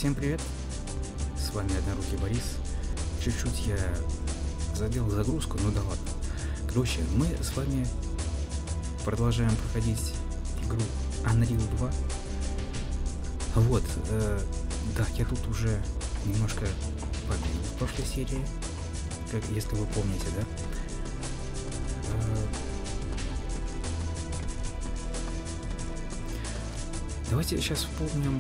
Всем привет, с вами Однорукий Борис. Чуть-чуть я задел загрузку, ну да ладно. Короче, мы с вами продолжаем проходить игру Unreal 2. Вот, да, я тут уже немножко победил в прошлой серии, как, если вы помните, да? Давайте сейчас вспомним.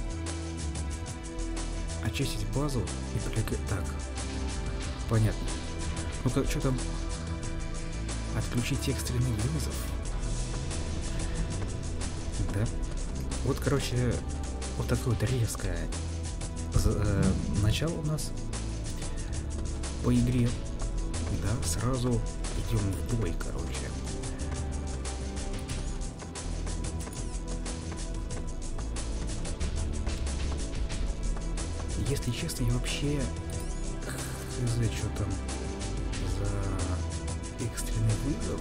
Очистить базу и прилегать. Так, понятно. Ну-ка, что там? Отключить экстренный вызов. Да. Вот, короче, вот такое вот резкое начало у нас по игре. Да, сразу идем в бой, короче. Если честно, я вообще хз, что там за экстренный вызов.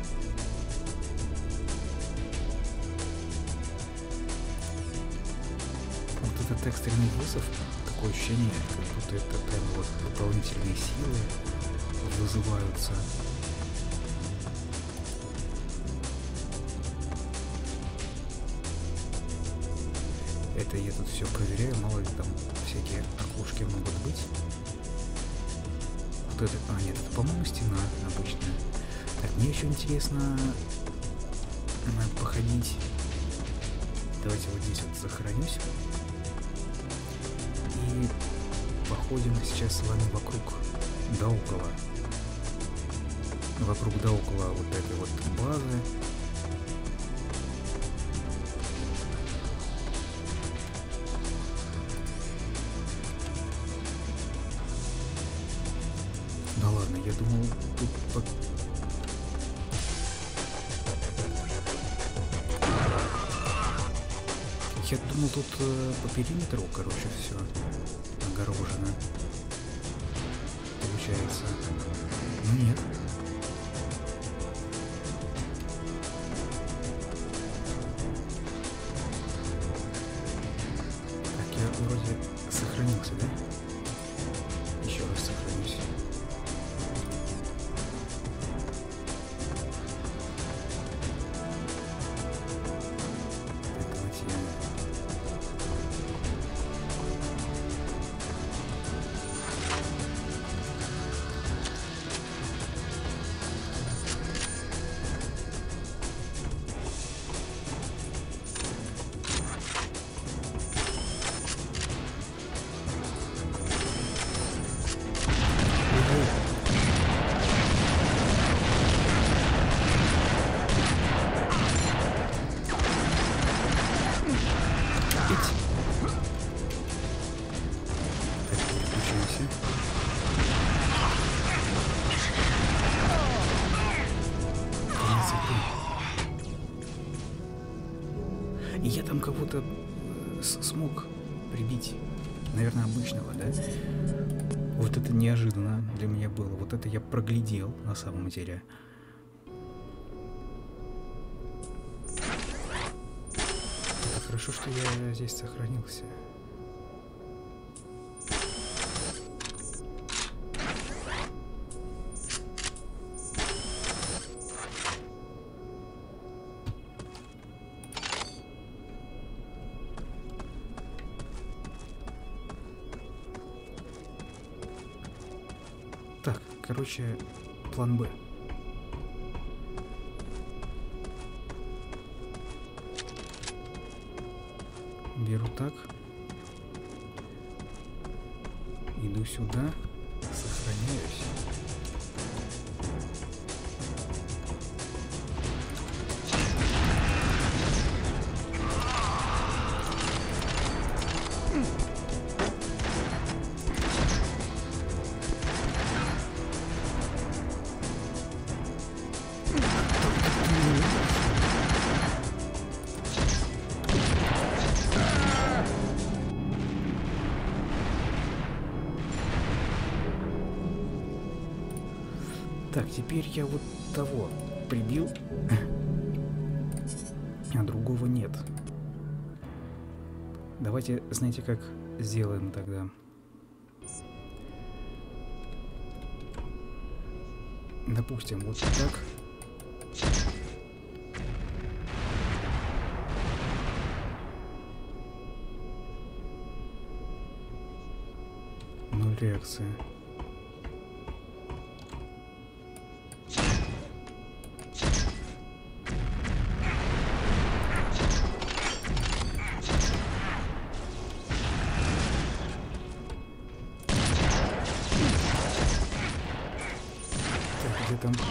Вот этот экстренный вызов, такое ощущение, как будто это прям вот дополнительные силы вызываются. Это я тут все проверяю, мало ли там всякие окошки могут быть. Вот это, нет, это, по-моему, стена обычная. Так, мне еще интересно походить. Давайте вот здесь вот захоронюсь. И походим сейчас с вами вокруг да около. Вокруг да около вот этой вот базы. Да ладно, я думал, тут я думал, тут по периметру, короче, все огорожено. Получается. Ну нет. Так, я вроде сохранился, да? Еще раз сохранюсь. И я там кого-то смог прибить, наверное, обычного, да? Вот это неожиданно для меня было. Вот это я проглядел на самом деле. Это хорошо, что я здесь сохранился. Так, короче, план Б. Беру так. Иду сюда. Сохраняюсь. Так, теперь я вот того прибил, а другого нет. Давайте, знаете, как сделаем тогда. Допустим, вот так. Ноль реакции. Так, где там?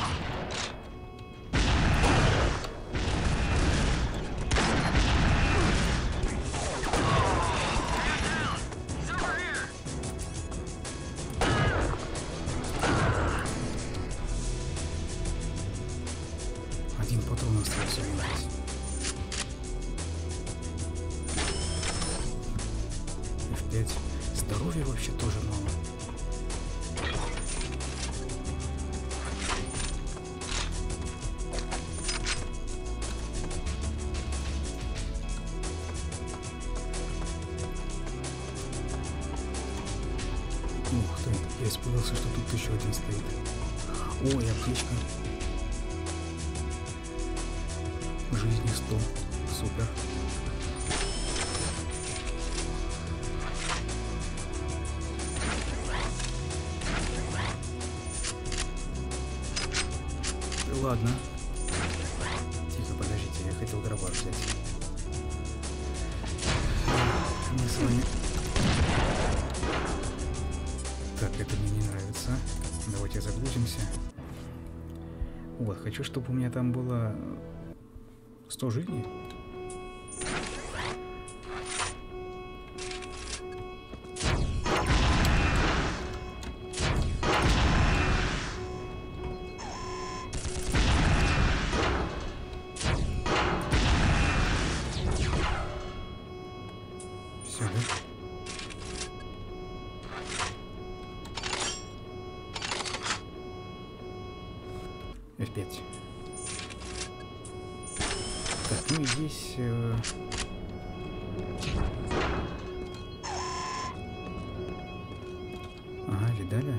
Один патрон остался у нас. F5. Здоровья вообще тоже мало. Ух ты, я испугался, что тут еще один стоит. Ой, аптечка. Жизни 100. Супер. Ладно. Тихо, подождите, я хотел дробаш взять. Мы с вами... Так, это мне не нравится. Давайте загрузимся. Вот, хочу, чтобы у меня там было 100 жизней. Все, да? F5. Так, ну и здесь... Ага, видали?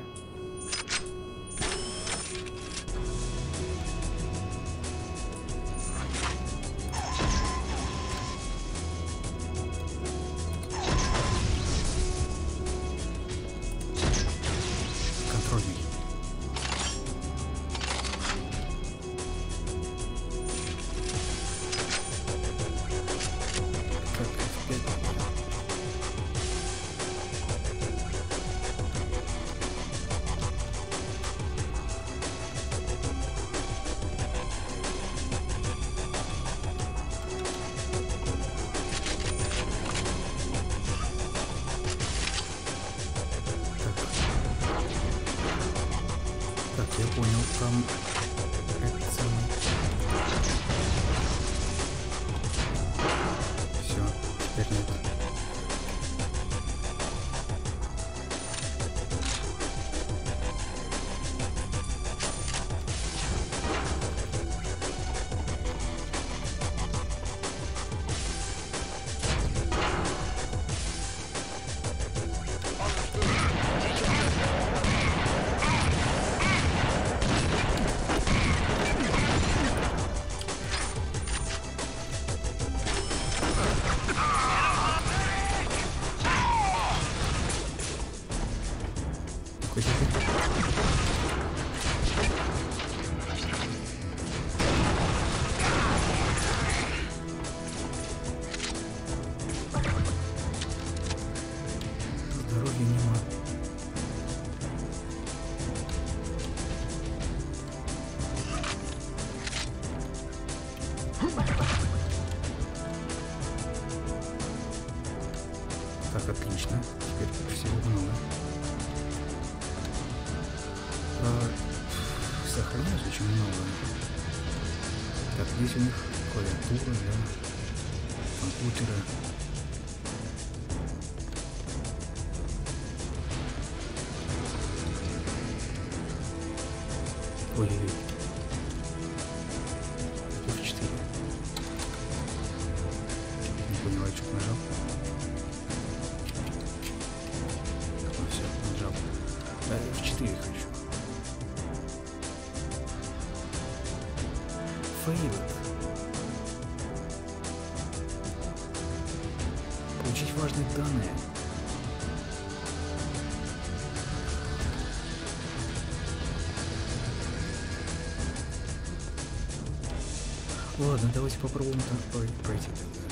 Контрольный. Так, F5. Так, я понял, там это самое. Все, теперь нет. Здоровья нема. Так, отлично. Теперь всего много. Сохраняешь очень много. Так, здесь у них клавиатура, да, компьютера. Ой-ой-ой. F4. Не поняла, что нажал. failed. Получить важные данные. Ладно, давайте попробуем так пройти тогда.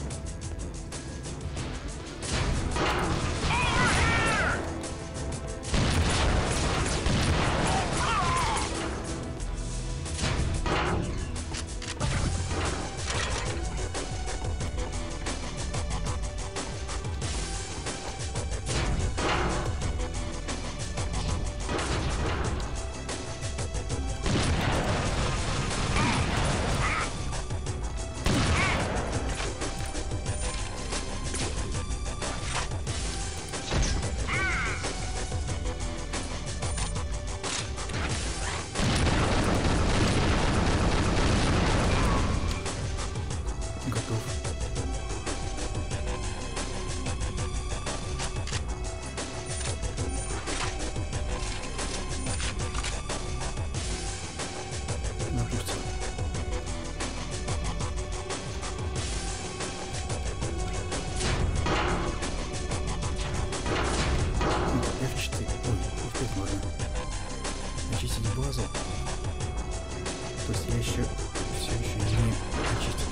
То есть я все еще не очистил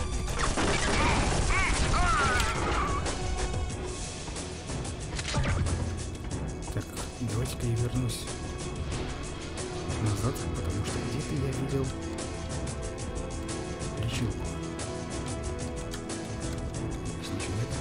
базу. Так, давайте-ка я вернусь назад, потому что где-то я видел лечилку. Здесь ничего нет.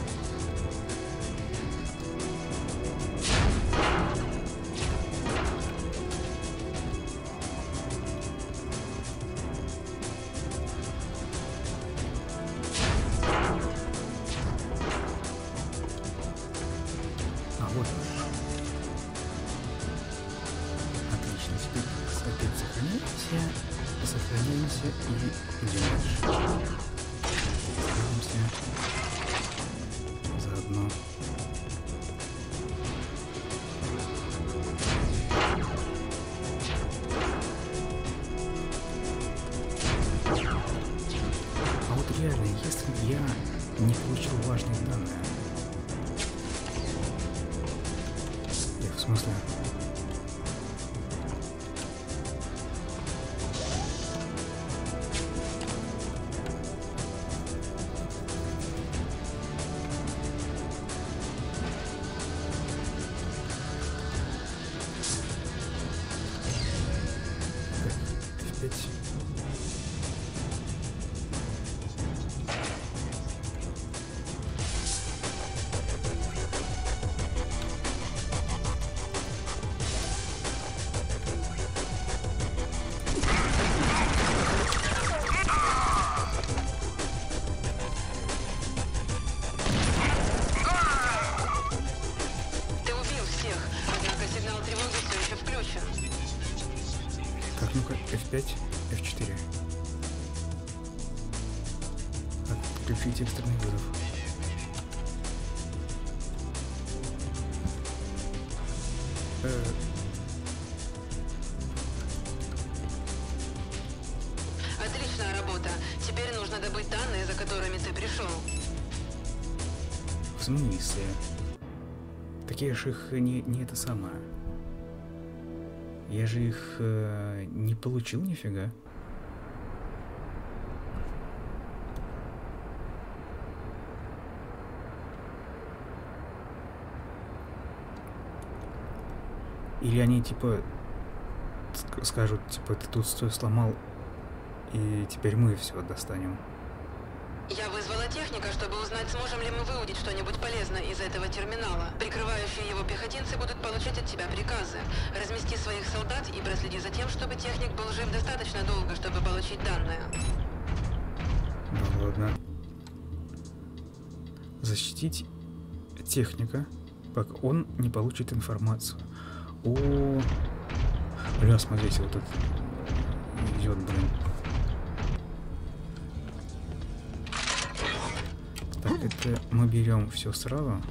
Сохраняемся и идем дальше. Сохранимся заодно. А вот реально, если я не получил важные данные, в смысле... Так, ну-ка, F5, F4. Отключить экстренный вызов. Отличная работа. Теперь нужно добыть данные, за которыми ты пришел. В смысле? Так я же их не это самое. Я же их не получил нифига. Или они типа скажут, типа, ты тут стой сломал, и теперь мы все достанем. Я вызвала техника, чтобы узнать, сможем ли мы выудить что-нибудь полезное из этого терминала. Прикрывающие его пехотинцы будут получать от тебя приказы. Размести своих солдат и проследи за тем, чтобы техник был жив достаточно долго, чтобы получить данные. Ну ладно. Защитить техника, пока он не получит информацию. О, бля, смотрите, вот тут идет, блин. Так, это мы берем все сразу.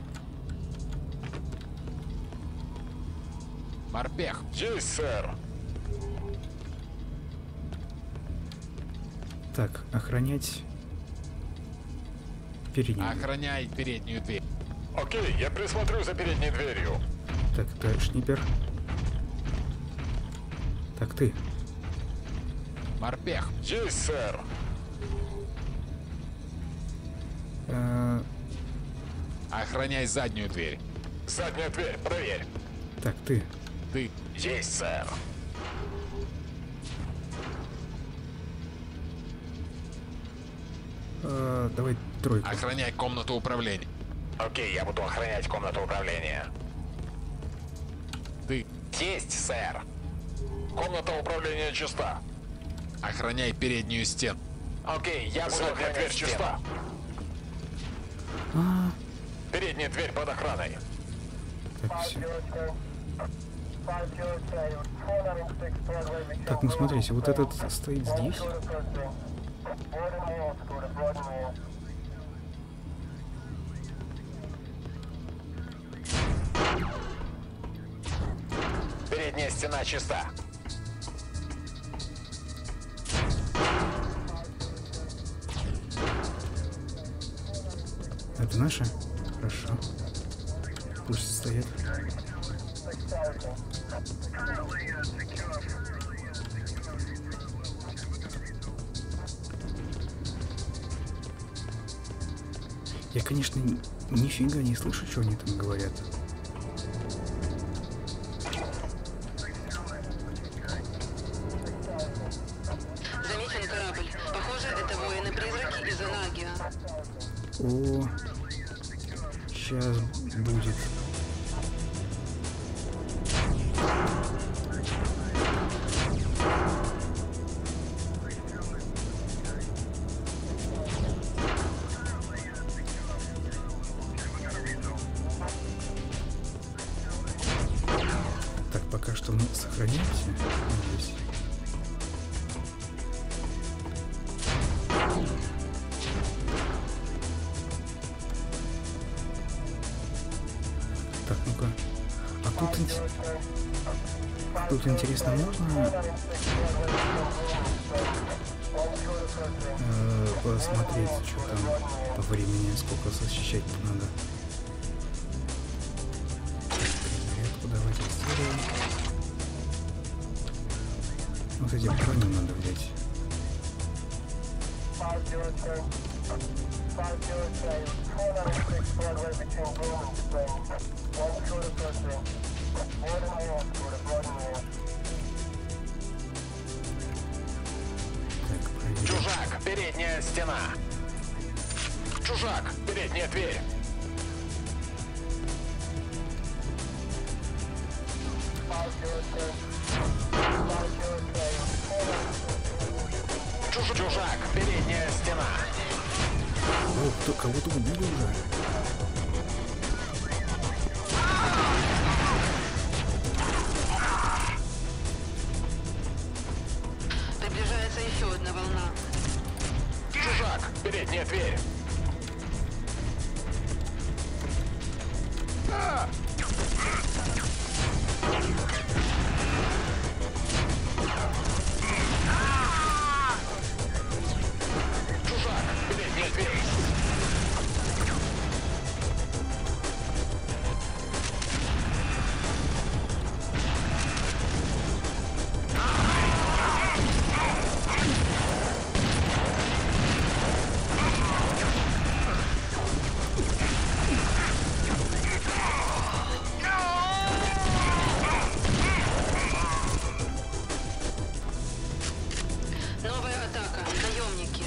Морпех. Есть, сэр. Так, охранять переднюю. Охраняй переднюю дверь. Окей, я присмотрю за передней дверью. Так, это шнипер. Так, ты. Морпех. Есть, сэр. Охраняй заднюю дверь. Задняя дверь, проверь. Так, ты. Ты. Есть, сэр. Давай тройку. Охраняй комнату управления. Окей, я буду охранять комнату управления. Ты. Есть, сэр. Комната управления чиста. Охраняй переднюю стену. Окей, я буду охранять дверь чиста. Передняя дверь под охраной. Так, все. Так, ну смотрите, вот этот стоит здесь. Передняя стена чиста. Это наши? Хорошо. Пусть стоят. Я, конечно, нифига не слышу, что они там говорят. Замечен корабль. Похоже, это воины-призраки из Анагиа. О, сейчас будет. Так, пока что мы сохраняемся здесь. Так, ну-ка. А тут интересно, можно посмотреть, что там по времени, сколько защищать надо. Перезарядку давайте сделаем. Вот эти броню надо взять. Так, проверим. Чужак, передняя стена. Чужак, передняя дверь. Чужак, передняя стена. О, кто кого-то убили уже. Приближается еще одна волна. Чужак, передняя дверь. Чужак, передняя дверь. Новая атака. Наемники.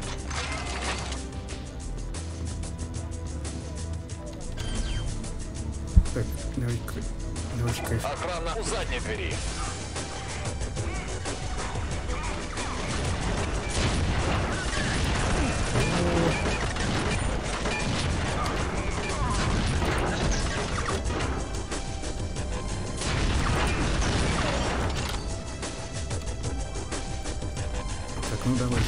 Так, давайте кайф. Охрана у задней двери. Так, ну давайте.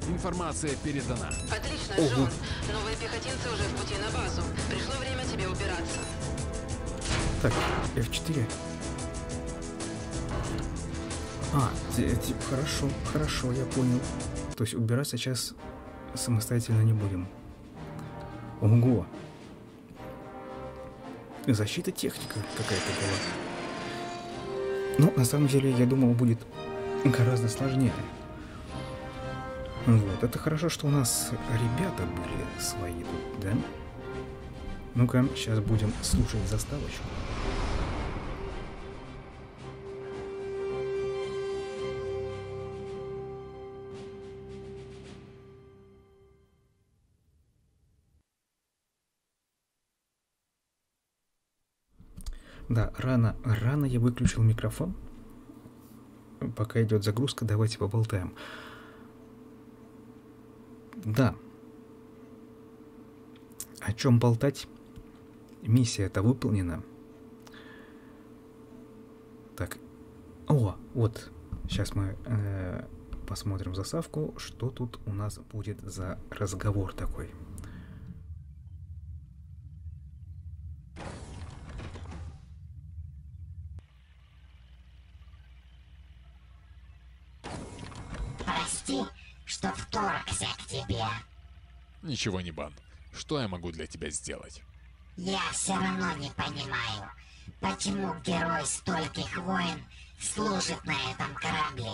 Информация передана. Отлично, Джон. Новые пехотинцы уже в пути на базу. Пришло время тебе убираться. Так, F4. Хорошо, я понял. То есть убираться сейчас самостоятельно не будем. Ого. Защита техника какая-то была. Ну, на самом деле, я думал, будет гораздо сложнее. Вот, это хорошо, что у нас ребята были свои тут, да? Ну-ка, сейчас будем слушать заставочку. Да, рано я выключил микрофон. Пока идет загрузка, давайте поболтаем. Да. О чем болтать? Миссия-то выполнена. Так. О, вот. Сейчас мы посмотрим заставку, что тут у нас будет за разговор такой. Прости, что вторгся к тебе. Ничего не, Бан. Что я могу для тебя сделать? Я все равно не понимаю, почему герой стольких войн служит на этом корабле.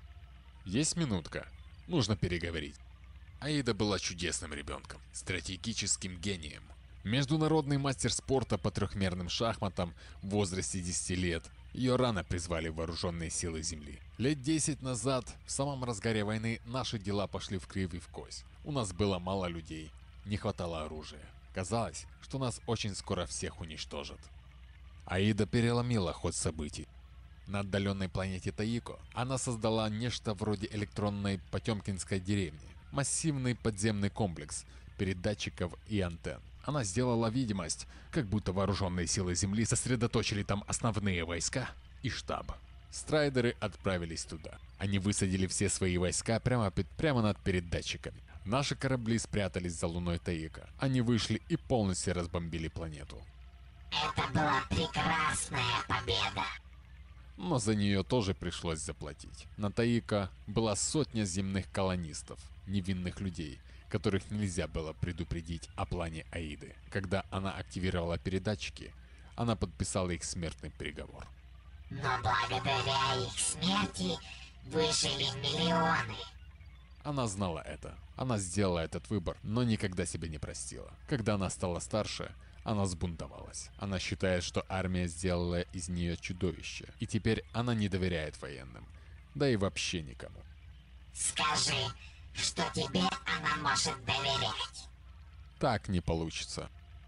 Есть минутка. Нужно переговорить. Аида была чудесным ребенком, стратегическим гением. Международный мастер спорта по трехмерным шахматам в возрасте 10 лет. Ее рано призвали в вооруженные силы Земли. Лет 10 назад, в самом разгаре войны, наши дела пошли в кривь и в кость. У нас было мало людей, не хватало оружия. Казалось, что нас очень скоро всех уничтожат. Аида переломила ход событий. На отдаленной планете Таико она создала нечто вроде электронной Потемкинской деревни. Массивный подземный комплекс передатчиков и антенн. Она сделала видимость, как будто вооруженные силы Земли сосредоточили там основные войска и штаб. Страйдеры отправились туда. Они высадили все свои войска прямо над передатчиками. Наши корабли спрятались за луной Таико. Они вышли и полностью разбомбили планету. Это была прекрасная победа. Но за нее тоже пришлось заплатить. На Таико была сотня земных колонистов, невинных людей, которых нельзя было предупредить о плане Аиды. Когда она активировала передатчики, она подписала их смертный приговор. Но благодаря их смерти выжили миллионы. Она знала это. Она сделала этот выбор, но никогда себя не простила. Когда она стала старше, она взбунтовалась. Она считает, что армия сделала из нее чудовище, и теперь она не доверяет военным, да и вообще никому. Скажи, что тебе она может доверять. Так не получится.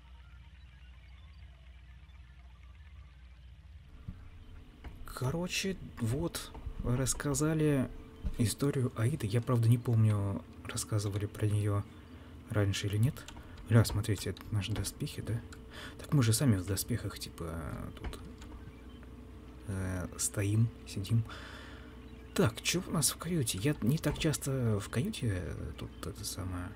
Короче, вот, рассказали историю Аиды. Я, правда, не помню, рассказывали про нее раньше или нет. Ля, смотрите, это наши доспехи, да? Так мы же сами в доспехах, типа, тут стоим, сидим. Так, что у нас в каюте? Я не так часто в каюте тут это самое...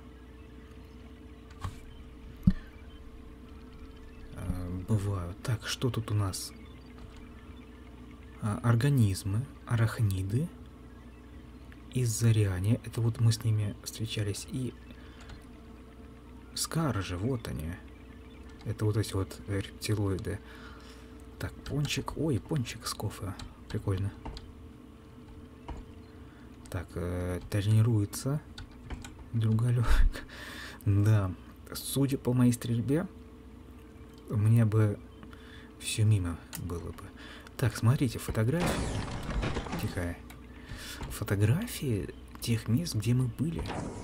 бываю. Так, что тут у нас? Организмы, арахниды, иззариане. Это вот мы с ними встречались. И скаржи, вот они. Это вот эти вот рептилоиды. Так, пончик. Ой, пончик с кофе. Прикольно. Так, тренируется другалек. Да, судя по моей стрельбе, мне бы все мимо было бы. Так, смотрите, фотографии. Тихо. Фотографии тех мест, где мы были.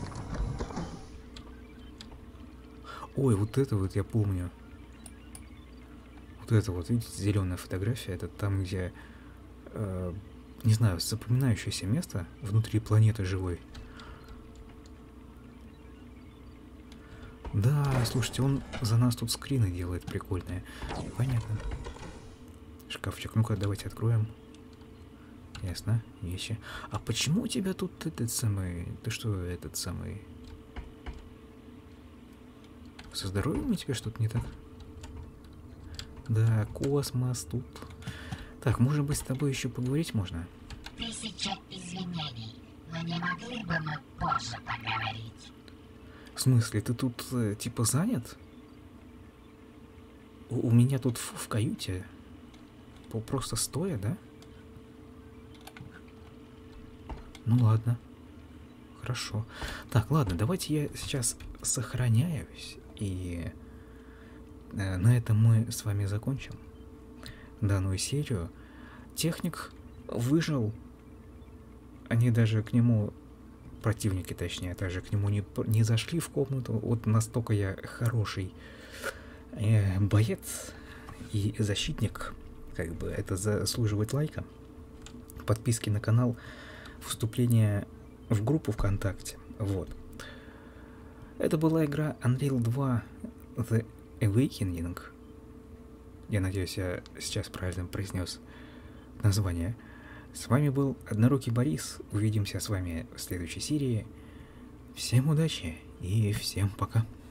Ой, вот это вот я помню. Вот это вот, видите, зеленая фотография. Это там, где, не знаю, запоминающееся место внутри планеты живой. Да, слушайте, он за нас тут скрины делает прикольные. Понятно. Шкафчик, ну-ка, давайте откроем. Ясно, вещи. А почему у тебя тут этот самый... Ты что, этот самый... Со здоровьем у тебя что-то не так? Да, космос тут. Так, может быть, с тобой еще поговорить можно? 1000 извинений, но не могли бы мы позже поговорить? В смысле, ты тут, типа, занят? У меня тут в каюте. Просто стоя, да? Ну ладно. Хорошо. Так, ладно, давайте я сейчас сохраняюсь. И на этом мы с вами закончим данную серию. Техник выжил. Они даже к нему, противники точнее, даже к нему не зашли в комнату. Вот настолько я хороший боец и защитник. Как бы это заслуживает лайка, подписки на канал, вступление в группу ВКонтакте. Вот. Это была игра Unreal 2 The Awakening. Я надеюсь, я сейчас правильно произнес название. С вами был Однорукий Борис. Увидимся с вами в следующей серии. Всем удачи и всем пока.